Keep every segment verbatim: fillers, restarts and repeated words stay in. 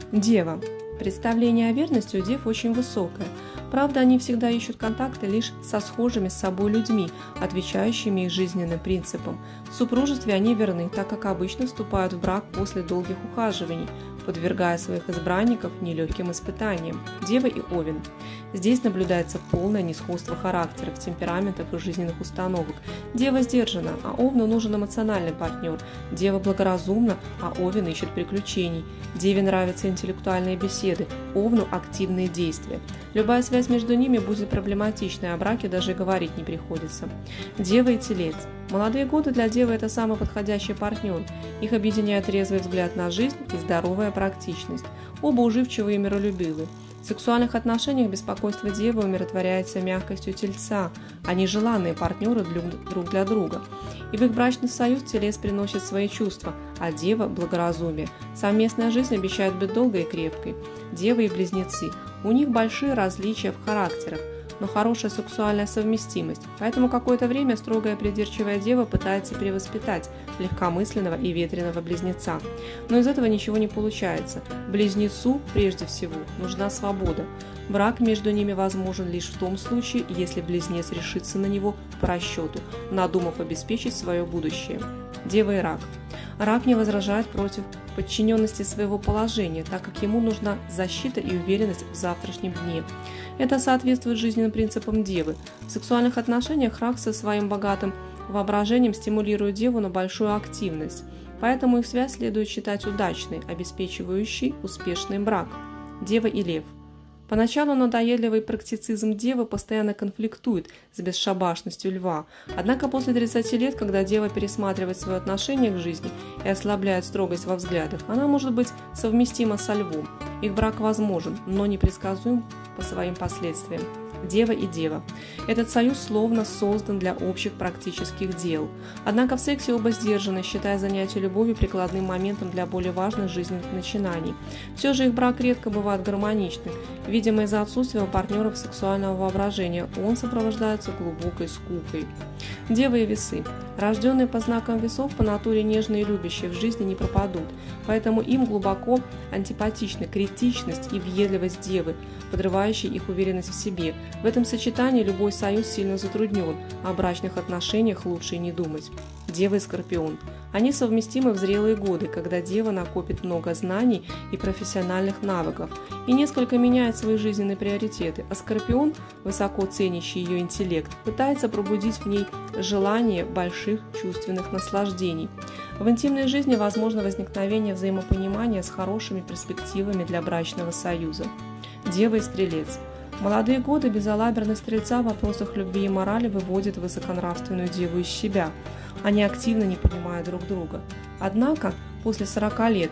Дева. Представление о верности у дев очень высокое. Правда, они всегда ищут контакты лишь со схожими с собой людьми, отвечающими их жизненным принципам. В супружестве они верны, так как обычно вступают в брак после долгих ухаживаний, подвергая своих избранников нелегким испытаниям. Дева и Овен. Здесь наблюдается полное несходство характеров, темпераментов и жизненных установок. Дева сдержана, а Овну нужен эмоциональный партнер. Дева благоразумна, а Овен ищет приключений. Деве нравятся интеллектуальные беседы, Овну – активные действия. Любая связь между ними будет проблематичной, о браке даже и говорить не приходится. Дева и Телец. Молодые годы для Девы – это самый подходящий партнер. Их объединяет трезвый взгляд на жизнь и здоровая практичность. Оба уживчивы и миролюбивы. В сексуальных отношениях беспокойство Девы умиротворяется мягкостью Тельца. Они желанные партнеры друг для друга. И в их брачный союз Телец приносит свои чувства, а Дева – благоразумие. Совместная жизнь обещает быть долгой и крепкой. Дева и Близнецы. У них большие различия в характерах, но хорошая сексуальная совместимость. Поэтому какое-то время строгая придирчивая Дева пытается перевоспитать легкомысленного и ветреного Близнеца. Но из этого ничего не получается. Близнецу, прежде всего, нужна свобода. Брак между ними возможен лишь в том случае, если Близнец решится на него по расчету, надумав обеспечить свое будущее. Дева и Рак. Рак не возражает против подчиненности своего положения, так как ему нужна защита и уверенность в завтрашнем дне. Это соответствует жизненным принципам Девы. В сексуальных отношениях Рак со своим богатым воображением стимулирует Деву на большую активность, поэтому их связь следует считать удачной, обеспечивающей успешный брак. Дева и Лев. Поначалу надоедливый практицизм Девы постоянно конфликтует с бесшабашностью Льва, однако после тридцати лет, когда Дева пересматривает свое отношение к жизни и ослабляет строгость во взглядах, она может быть совместима со Львом. Их брак возможен, но непредсказуем по своим последствиям. Дева и Дева. Этот союз словно создан для общих практических дел. Однако в сексе оба сдержаны, считая занятие любовью прикладным моментом для более важных жизненных начинаний. Все же их брак редко бывает гармоничным. Видимо, из-за отсутствия у партнеров сексуального воображения он сопровождается глубокой скукой. Дева и Весы. Рожденные по знакам весов по натуре нежные и любящие в жизни не пропадут, поэтому им глубоко антипатичны критичность и въедливость Девы, подрывающие их уверенность в себе. В этом сочетании любой союз сильно затруднен, а о брачных отношениях лучше и не думать. Дева и Скорпион. Они совместимы в зрелые годы, когда Дева накопит много знаний и профессиональных навыков и несколько меняет свои жизненные приоритеты, а Скорпион, высоко ценящий ее интеллект, пытается пробудить в ней желание больших чувственных наслаждений. В интимной жизни возможно возникновение взаимопонимания с хорошими перспективами для брачного союза. Дева и Стрелец. Молодые годы безалаберность Стрельца в вопросах любви и морали выводит высоконравственную Деву из себя. Они активно не понимают друг друга. Однако после сорока лет,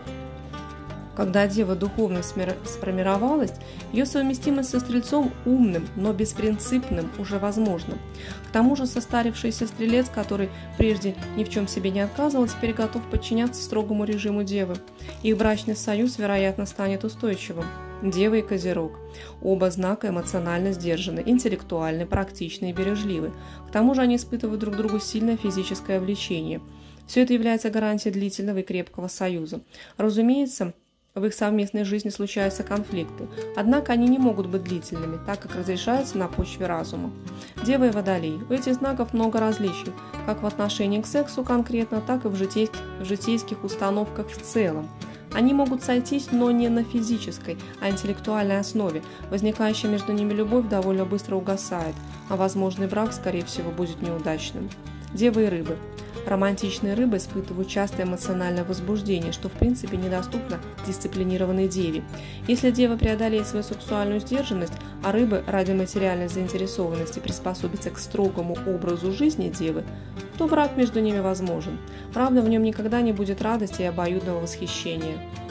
когда Дева духовно сформировалась, ее совместимость со Стрельцом умным, но беспринципным уже возможна. К тому же состарившийся Стрелец, который прежде ни в чем себе не отказывал, теперь готов подчиняться строгому режиму Девы. Их брачный союз, вероятно, станет устойчивым. Дева и Козерог. Оба знака эмоционально сдержаны, интеллектуальны, практичны и бережливы. К тому же они испытывают друг другу сильное физическое влечение. Все это является гарантией длительного и крепкого союза. Разумеется, в их совместной жизни случаются конфликты, однако они не могут быть длительными, так как разрешаются на почве разума. Дева и Водолей. У этих знаков много различий, как в отношении к сексу конкретно, так и в житейских, в житейских установках в целом. Они могут сойтись, но не на физической, а интеллектуальной основе. Возникающая между ними любовь довольно быстро угасает, а возможный брак, скорее всего, будет неудачным. Дева и Рыбы. Романтичные рыбы испытывают частое эмоциональное возбуждение, что в принципе недоступно дисциплинированной Деве. Если Дева преодолеет свою сексуальную сдержанность, а рыбы ради материальной заинтересованности приспособятся к строгому образу жизни Девы, то брак между ними возможен. Правда, в нем никогда не будет радости и обоюдного восхищения.